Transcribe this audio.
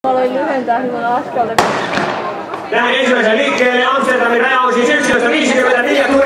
Aloin lyhentää hyvän askelta. Lähden ensimmäisen liikkeelle. Amsterdamin raja on siis 11.54.